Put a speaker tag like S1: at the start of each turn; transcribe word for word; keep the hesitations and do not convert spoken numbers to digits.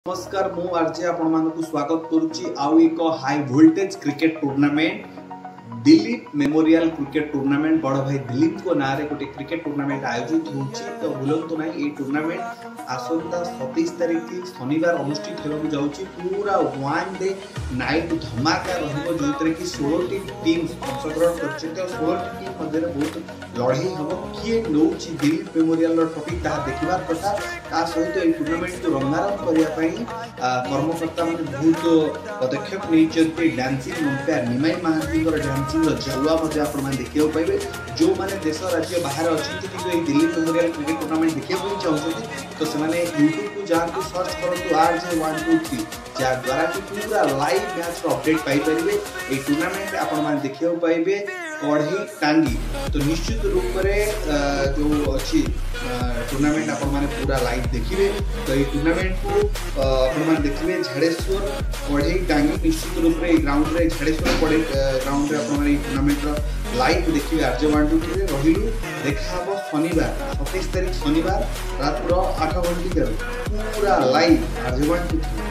S1: नमस्कार मु आरजे आपण मानकु स्वागत करूची आउ एक high voltage cricket tournament Dilip memorial cricket tournament बड़ भाई दिलीप को ना रे गोटे क्रिकेट टूर्नामेंट आयोजित होची। तो भूलंतु ना ये टूर्नामेंट आसंता सत्ताईस तारीख की शनिवार अनुष्ठित होगा जाऊँगी। पूरा वन डे नाइट धमाका रहिबो जोइतरे कि सोलह टी टीम अंशग्रहण करछते और सोलह टी टीम मध्य बहुत लड़ाई हम किए नौची दिलीप मेमोरियल टॉपिक ता देखिबार कथा। ता सहित ए टूर्नामेंट को रंगारंग करिया पई कर्मकर्ता माने बहुत पदक्षेप नैचंती। Dancing umpire Nimai Mahanti dancing जलवा देखा पाइबे जो माने देश राज्य बाहर अच्छी कि दिल्ली मेमोरियल क्रिकेट टूर्नामेंट देखा चाहते तो से यूट्यूब को जातु सर्च करूँ R J one two three जद्वारा कि पूरा लाइव मैच अपडेट पाइपर। ये टूर्नामेंट आपण देखा पाइबे कढ़ई टांगी। तो निश्चित रूप से जो अच्छी टूर्नामेंट आपण माने पूरा लाइव देखिए। तो ये टूर्नामेंट को आपण देखिए झाड़ेश्वर कढ़ई टांगी निश्चित रूप से ग्राउंड रे झाड़ेश्वर कढ़ई ग्राउंड रे आपण टूर्नामेंट लाइव देखिए आरजे वन टू थ्री रही देखा शनिवार सत्ताईस तारीख शनिवार रात आठ घंटे पूरा live RJ one two three.